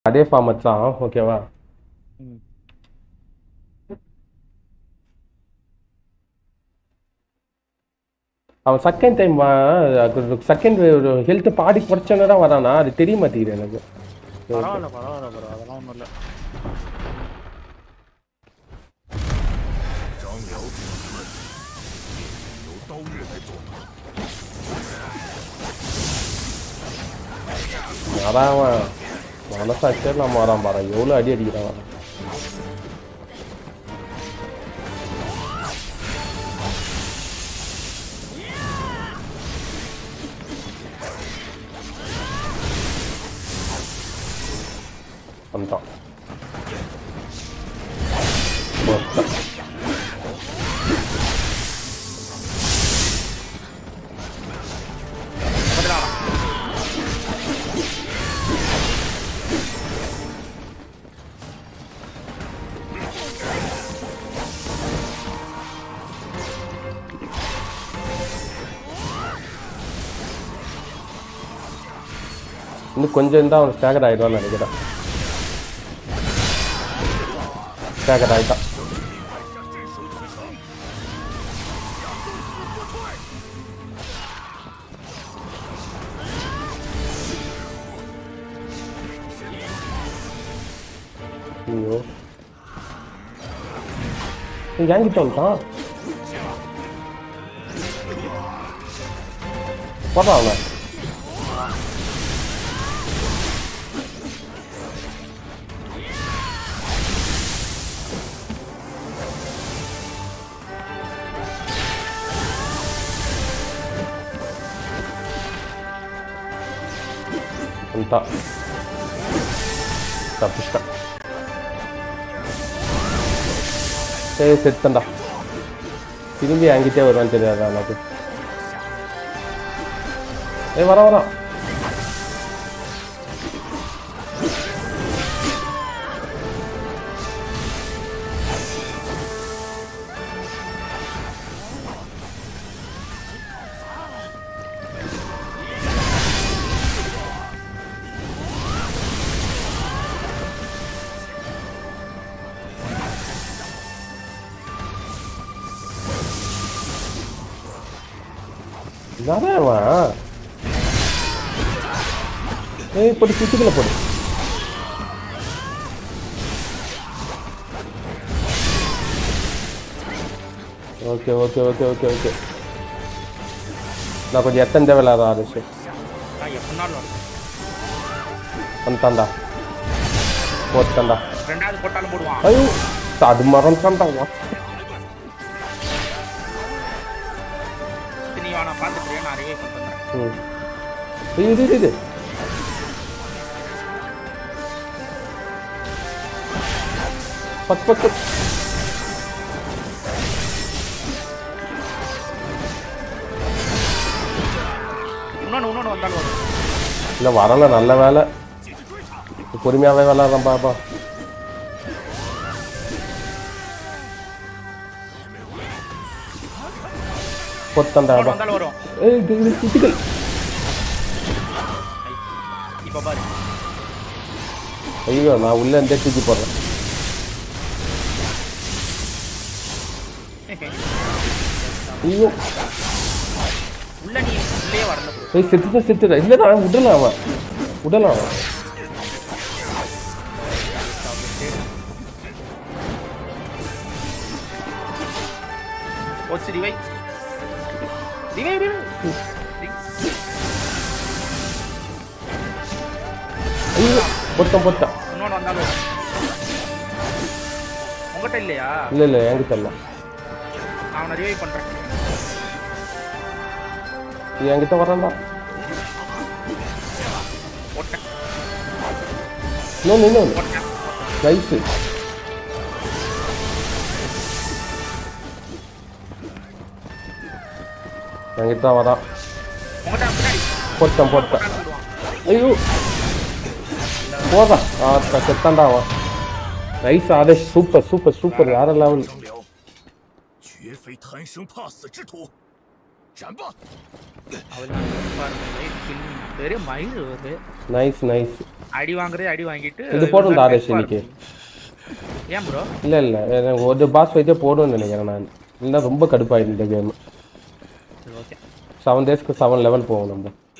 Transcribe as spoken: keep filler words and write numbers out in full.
அதே ஃபார்மட் தான் ஓகேவா அவன் second time second health body குறைச்சோன்னு தான் வரானா அது தெரிய மாட்டேங்குது எனக்கு பரவாயில்ல பரவாயில்ல ப்ரோ அதெல்லாம் ஒன்றும் இல்லை வரான் மனசாச்சே நம்ம வரான் பாரு எவ்வளோ அடி அடிக்கிறான் வரான் வந்துட்டான் இன்னும் கொஞ்சம் இருந்தால் அவன் ஸ்டாகர் ஆகிடுவான்னு நினைக்கிறேன் ஸ்டாகர் ஆகிட்டான் ஐயோ ஏங்கிட்ட வந்துட்டான் போடுறான் அவன் வந்துட்டான் தப்பிச்சிட்டான் சரி செத்தண்டா திரும்பி அங்கிட்டே வருவான்னு தெரியாதா எனக்கு ஏ வர வரான் என்னவா ஏய் போடு சுத்திக்கல போடு okay okay okay okay okay நான் கொஞ்சம் எத்தனை தேவையில்லாத ஆரம்பிச்சு வந்துட்டான்டா போட்டான்டா ஐயோ அது மரம் தான்டா இது இது பத்து பத்து இல்லை வரல நல்ல வேலை பொறுமையாவே விளாட்றேன் பாப்பா பொத்தண்டா ஏய் கிரிட்டிக்கல் ஐயோ நான் உள்ள இருந்தே தூக்கி போடுறேன் ஐயோ ஏய் செத்துட்டா செத்துட்டா இல்லைடா விடலாம் அவன் விடலாம் அவன் ஐயோ பொத்தம் பொத்தம் உங்ககிட்ட இல்லையா இல்லை இல்லை என்கிட்ட இல்லை அவனை ரிவைவ் பண்றேன் என்கிட்ட வரண்டா இன்னொன்று இன்னொன்று நைஸு என்கிட்ட வரான் போட்டேன் போட்டேன் ஐயோ போதான் ஆ செத்தாண்டா அவன் nice Adesh super super super வேற லெவல் நைஸ் நைஸ் அடி வாங்குறே அடி வாங்கிட்டு இது போடும் தாரேஷ் இன்னைக்கு. ஏன் ப்ரோ? இல்லை இல்லை எனக்கு ஒரு பாஸ் ஃபைட்டே போடும்னு நினைக்கிறேன் நான். இல்லைன்னா ரொம்ப கடுப்பாயிடும் இந்த கேம். ஓகே செவன் டேஸ்க்கு செவன் லெவல் போவோம் நம்ம.